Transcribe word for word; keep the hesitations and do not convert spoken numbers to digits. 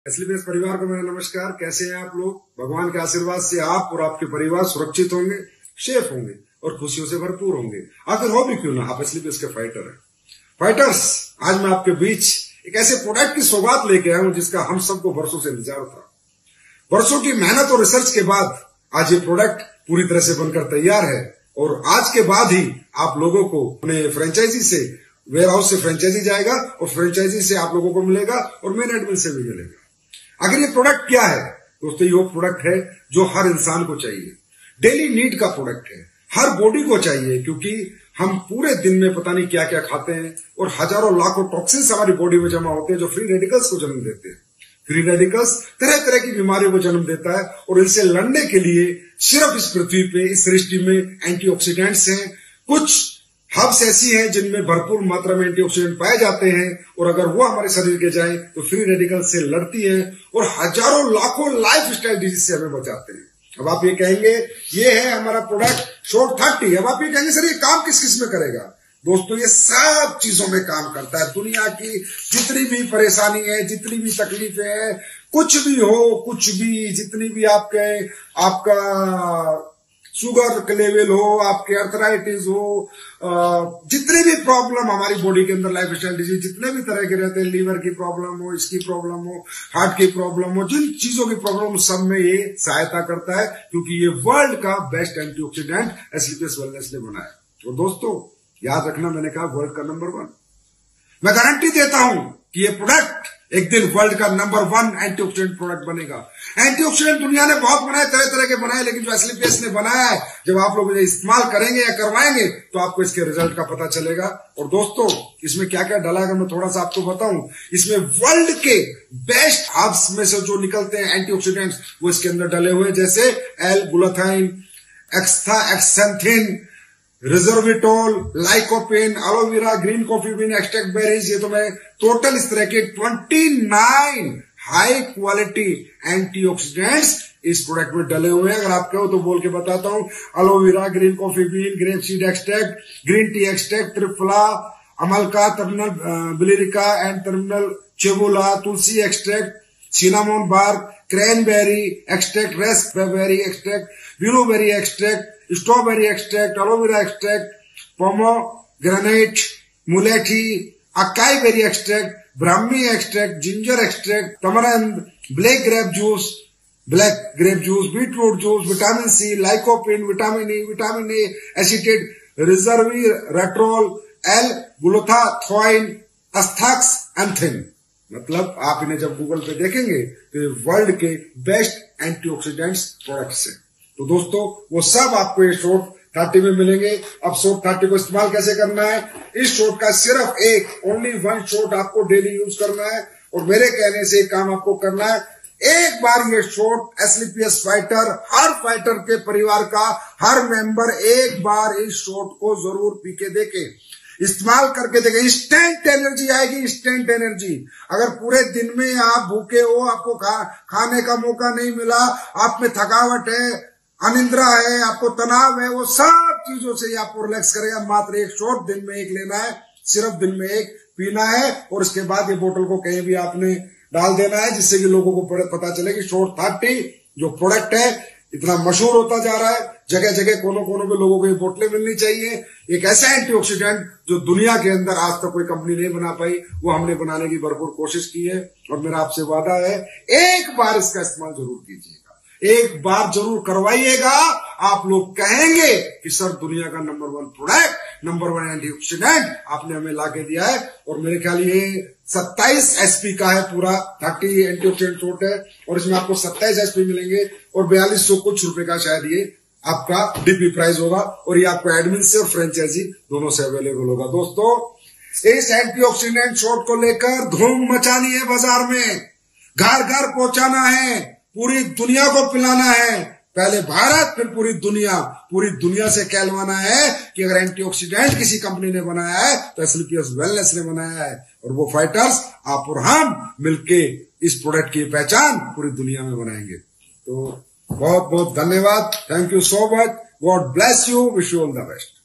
एसलीपीएस परिवार को मेरा नमस्कार। कैसे हैं आप लोग? भगवान के आशीर्वाद से आप और आपके परिवार सुरक्षित होंगे, सेफ होंगे और खुशियों से भरपूर होंगे। आखिर हो भी क्यों ना, आप एसलीपीएस के फाइटर हैं। फाइटर्स, आज मैं आपके बीच एक ऐसे प्रोडक्ट की सौगात लेके आया हूं जिसका हम सबको वर्षों से इंतजार था। वर्षों की मेहनत और रिसर्च के बाद आज ये प्रोडक्ट पूरी तरह से बनकर तैयार है और आज के बाद ही आप लोगों को अपने फ्रेंचाइजी से, वेयर हाउस से फ्रेंचाइजी जाएगा और फ्रेंचाइजी से आप लोगों को मिलेगा और मेन एडमिन से भी मिलेगा। अगर ये प्रोडक्ट क्या है दोस्तों, ये प्रोडक्ट है जो हर इंसान को चाहिए, डेली नीड का प्रोडक्ट है, हर बॉडी को चाहिए, क्योंकि हम पूरे दिन में पता नहीं क्या क्या खाते हैं और हजारों लाखों टॉक्सिन्स हमारी बॉडी में जमा होते हैं जो फ्री रेडिकल्स को जन्म देते हैं। फ्री रेडिकल्स तरह तरह की बीमारियों को जन्म देता है और इनसे लड़ने के लिए सिर्फ इस पृथ्वी पे, इस सृष्टि में एंटीऑक्सीडेंट्स हैं। कुछ हर्ब्स ऐसी हैं जिनमें भरपूर मात्रा में एंटीऑक्सीडेंट पाए जाते हैं और अगर वो हमारे शरीर के जाए तो फ्री रेडिकल से लड़ती है और हजारों लाखों लाइफ स्टाइल डिजीज से हमें बचाते हैं। अब आप ये कहेंगे ये है हमारा प्रोडक्ट शॉर्ट थर्टी। अब आप ये कहेंगे सर ये काम किस किस में करेगा? दोस्तों ये सब चीजों में काम करता है। दुनिया की जितनी भी परेशानी है, जितनी भी तकलीफें हैं, कुछ भी हो, कुछ भी, जितनी भी आपके आपका शुगर का लेवल हो, आपके अर्थराइटिस हो, जितने भी प्रॉब्लम हमारी बॉडी के अंदर लाइफ स्टाइल डिजीज जितने भी तरह के रहते हैं, लीवर की प्रॉब्लम हो, इसकी प्रॉब्लम हो, हार्ट की प्रॉब्लम हो, जिन चीजों की प्रॉब्लम सब में ये सहायता करता है, क्योंकि ये वर्ल्ड का बेस्ट एंटीऑक्सीडेंट एसलीपीएस वेलनेस ने बनाया। तो दोस्तों याद रखना, मैंने कहा वर्ल्ड का नंबर वन। मैं गारंटी देता हूं कि ये प्रोडक्ट एक दिन वर्ल्ड का नंबर वन एंटीऑक्सीडेंट प्रोडक्ट बनेगा। एंटीऑक्सीडेंट दुनिया ने बहुत बनाए, तरह तरह के बनाए, लेकिन जो एसलीपीएस ने बनाया है, जब आप लोग इसे इस्तेमाल करेंगे या करवाएंगे तो आपको इसके रिजल्ट का पता चलेगा। और दोस्तों इसमें क्या क्या डला है मैं थोड़ा सा आपको बताऊं। इसमें वर्ल्ड के बेस्ट हर्ब्स में से जो निकलते हैं एंटीऑक्सीडेंट्स वो इसके अंदर डले हुए, जैसे L glutathione, astaxanthin, resveratrol, lycopene, aloe vera, green coffee bean extract berries, ये तो मैं टोटल इस तरह के उनतीस हाई क्वालिटी एंटीऑक्सीडेंट्स इस प्रोडक्ट में डले हुए हैं। अगर आप कहो तो बोल के बताता हूं। Aloe vera, green coffee bean, grape seed extract, green tea extract, triphala, amalaka, terminalia bellirica and terminalia chebula, tulsi extract, cinnamon bark, cranberry extract, raspberry extract, blueberry extract, strawberry extract, aloe vera extract, pomegranate, mulethi, acai berry extract, brahmi extract, ginger extract, tamarind, black grape juice, black grape juice, beetroot juice, vitamin C, lycopene, vitamin E, vitamin A, acetate, resveratrol, L glutathione, astaxanthin. मतलब आप इन्हें जब Google पे देखेंगे तो ये world के best antioxidants products हैं। तो दोस्तों वो सब आपको ये शॉर्ट थर्टी में मिलेंगे। अब शॉर्ट थर्टी को इस्तेमाल कैसे करना है? इस शॉर्ट का सिर्फ एक ओनली वन शॉर्ट आपको डेली यूज करना है और मेरे कहने से काम आपको करना है। एक बार ये शॉर्ट एसलीपीएस फाइटर, हर फाइटर के परिवार का हर मेंबर एक बार इस शॉर्ट को जरूर पी के देखे, इस्तेमाल करके देखें। इंस्टेंट एनर्जी आएगी, इंस्टेंट एनर्जी। अगर पूरे दिन में आप भूखे हो, आपको खा, खाने का मौका नहीं मिला, आप में थकावट है, अनिद्रा है, आपको तनाव है, वो सब चीजों से आपको रिलैक्स करेगा। मात्र एक शॉट दिन में एक लेना है, सिर्फ दिन में एक पीना है और उसके बाद ये बोतल को कहीं भी आपने डाल देना है, जिससे कि लोगों को पता चले कि शॉर्ट थर्टी जो प्रोडक्ट है इतना मशहूर होता जा रहा है। जगह जगह कोनों कोनों पे लोगों को ये बोतलें मिलनी चाहिए। एक ऐसा एंटीऑक्सीडेंट जो दुनिया के अंदर आज तक कोई कंपनी नहीं बना पाई, वो हमने बनाने की भरपूर कोशिश की है और मेरा आपसे वादा है एक बार इसका इस्तेमाल जरूर कीजिएगा, एक बार जरूर करवाइएगा। आप लोग कहेंगे कि सर दुनिया का number one product, number one antioxidant आपने हमें लाके दिया है। और मेरे ख्याल ये सत्ताईस एसपी का है, पूरा थर्टी एंटीऑक्सीडेंट शॉट है और इसमें आपको सत्ताईस एसपी मिलेंगे और बयालीस सौ कुछ रुपए का शायद ये आपका डीपी प्राइस होगा और ये आपको एडमिन से और फ्रेंचाइजी दोनों से अवेलेबल होगा। दोस्तों इस एंटीऑक्सीडेंट शॉट को लेकर धूम मचानी है, बाजार में घर घर पहुंचाना है, पूरी दुनिया को पिलाना है। पहले भारत फिर पूरी दुनिया, पूरी दुनिया से कहलवाना है कि अगर एंटीऑक्सीडेंट किसी कंपनी ने बनाया है तो एसलीपीएस वेलनेस ने बनाया है। और वो फाइटर्स आप और हम मिलके इस प्रोडक्ट की पहचान पूरी दुनिया में बनाएंगे। तो बहुत बहुत धन्यवाद, thank you so much, God bless you, wish you all the best.